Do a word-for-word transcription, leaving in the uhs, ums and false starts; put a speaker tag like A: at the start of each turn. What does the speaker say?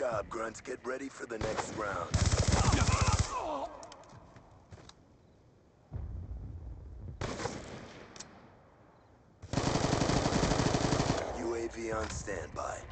A: job, Grunts. Get ready for the next round. U A V on standby.